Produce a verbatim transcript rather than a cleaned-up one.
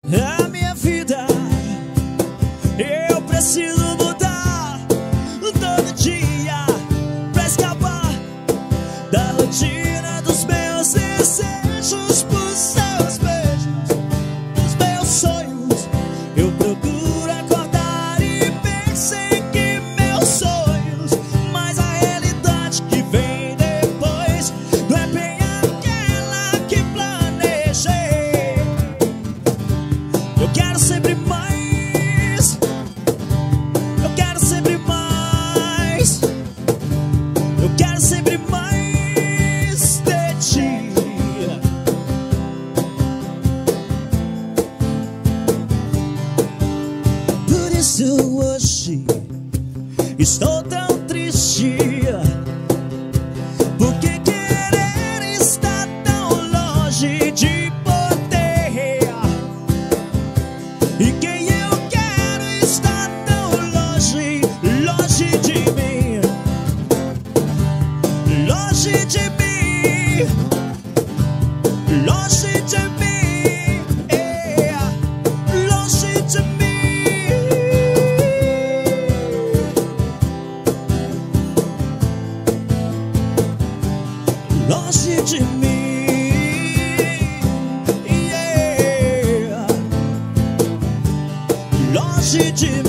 a minha vida. Eu preciso mudar todo dia pra escapar da rotina dos meus desejos, por seus beijos, dos meus sonhos. Eu procuro acordar e perseguir meus sonhos, mas a realidade que vem depois não é bem aquela que planejei. Eu quero sempre mais, eu quero sempre mais, eu quero sempre mais de ti. Por isso hoje estou tão triste, porque querer estar tão longe de poder. E quem eu quero está tão longe, longe de mim, longe de mim, longe de mim, é, longe de mim. Longe de mim, yeah. Longe de mim.